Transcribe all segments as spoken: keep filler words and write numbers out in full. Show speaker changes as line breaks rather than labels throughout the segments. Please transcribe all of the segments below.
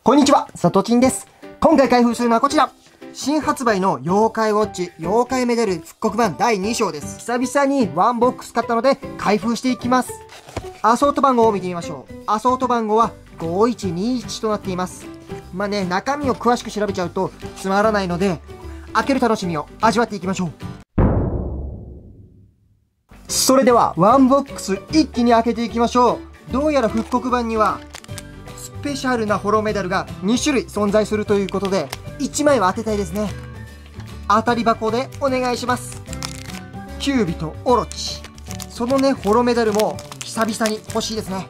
こんにちは、さとちんです。今回開封するのはこちら。新発売の妖怪ウォッチ妖怪メダル復刻版だいに章です。久々にワンボックス買ったので開封していきます。アソート番号を見てみましょう。アソート番号はごいちにいちとなっています。まあね、中身を詳しく調べちゃうとつまらないので、開ける楽しみを味わっていきましょう。それではワンボックス一気に開けていきましょう。どうやら復刻版にはスペシャルなホロメダルがに種類存在するということで、いちまいは当てたいですね。当たり箱でお願いします。キュービとオロチ、そのねホロメダルも久々に欲しいですね。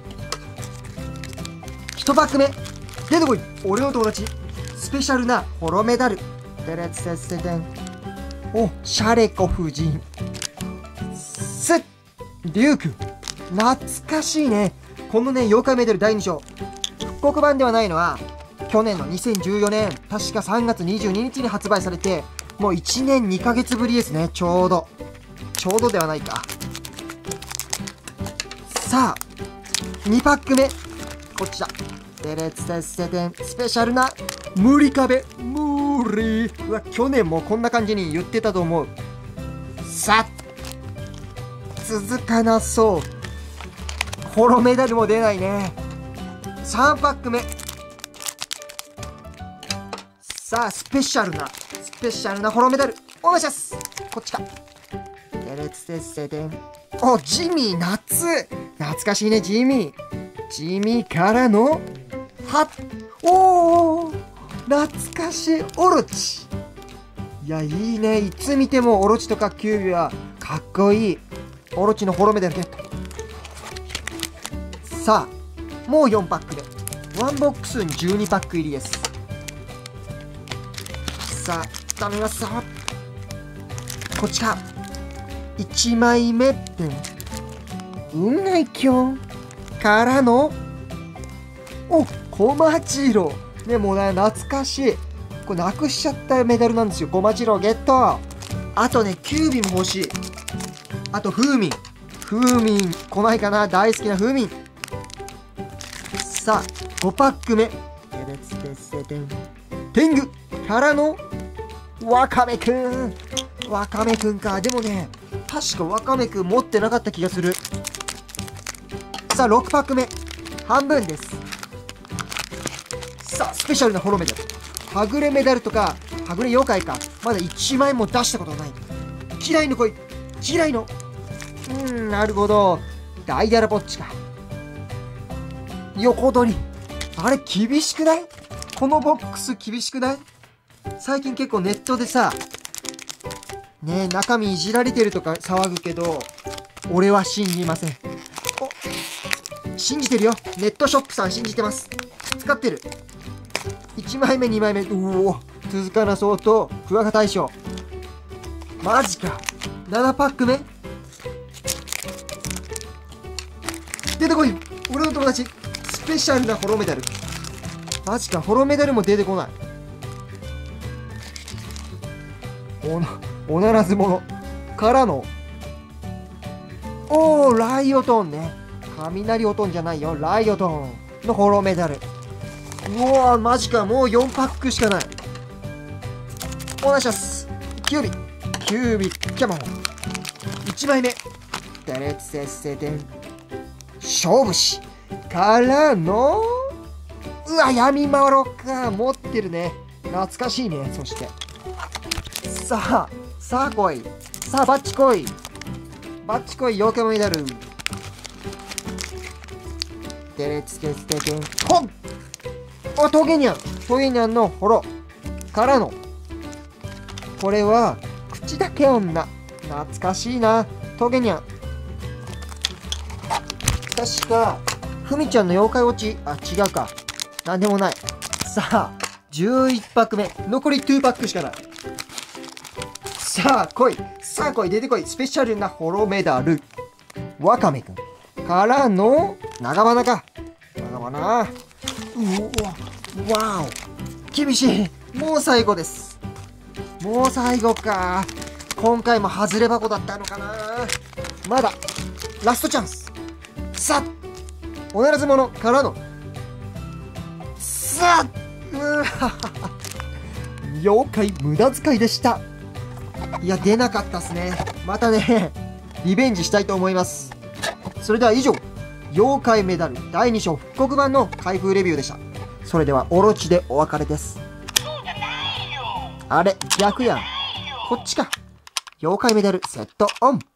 いちパック目、出てこい俺の友達、スペシャルなホロメダル。テレツセッセテン、おシャレコ夫人、スッリュウ君、懐かしいね。このね妖怪メダルだいに章、復刻版ではないのは去年のにせんじゅうよねん、確かさんがつにじゅうににちに発売されて、もういちねんにかげつぶりですね。ちょうどちょうどではないか。さあにパック目、こっちだ。テレツセッセテン、スペシャルな無理壁無理。うわ、去年もこんな感じに言ってたと思う。さあ続かなそう。ホロメダルも出ないね。さんパック目、さあスペシャルなスペシャルなホロメダルお願いします。こっちか。テレツセッセテン、おジミー、夏懐かしいね。ジミージミーからのはっ、おお懐かしいオロチ。いやいいね、いつ見てもオロチとかキュービはかっこいい。オロチのホロメダルゲット。さあもうよんパックでワンボックスにじゅうにパック入りです。さあ頼みます。こっちか。いちまいめって運外鏡からのおコマジロね、もうね懐かしい。これなくしちゃったメダルなんですよ。コマジロゲット。あとねキュービも欲しい。あとフーミン、フーミン来ないかな。大好きなフーミン。さあごパック目、テレツテッセテン、天狗からのワカメくん。ワカメくんか。でもね確かワカメくん持ってなかった気がする。さあろくパック目、半分です。さあスペシャルなホロメダル、はぐれメダルとかはぐれ妖怪か、まだいちまいも出したことない。嫌いの恋、嫌いの、うーんなるほど、ダイダラボッチか。横取り、あれ厳しくない？このボックス厳しくない？最近結構ネットでさね、中身いじられてるとか騒ぐけど、俺は信じません。お信じてるよ。ネットショップさん信じてます。使ってる。いちまいめにまいめ、うお続かなそうとクワガ大将、マジか。ななパック目、出てこい俺の友達、スペシャルなホロメダル。マジか、ホロメダルも出てこない。おなおならず者からのおーライオトンね。雷オトンじゃないよ、ライオトンのホロメダル。うわーマジか、もうよんパックしかない。お願いします。キュービキュービキャモン、いちまいめ、テレツセッセテン、勝負師からのうわ闇マロか、持ってるね、懐かしいね。そしてさあさあ来い、さあバッチ来い、バッチ来い妖怪メダル。テレツセッセテン、ほんおトゲニャン、トゲニャンのホロからの、これは口だけ女、懐かしいな。トゲニャン、確かふみちゃんの妖怪ウォッチ、あ違うか、なんでもない。さあじゅういちパック目、残りにパックしかない。さあ来い、さあ来い、出てこい、スペシャルなホロメダル。ワカメくんからの長花か、長花、うわわお厳しい。もう最後です。もう最後か。今回も外れ箱だったのかな。まだラストチャンス。さあおならず者からのスっうー妖怪無駄遣いでした。いや、出なかったっすね。またね、リベンジしたいと思います。それでは以上、妖怪メダルだいに章復刻版の開封レビューでした。それではオロチでお別れです。あれ、逆やん。こっちか。妖怪メダルセットオン。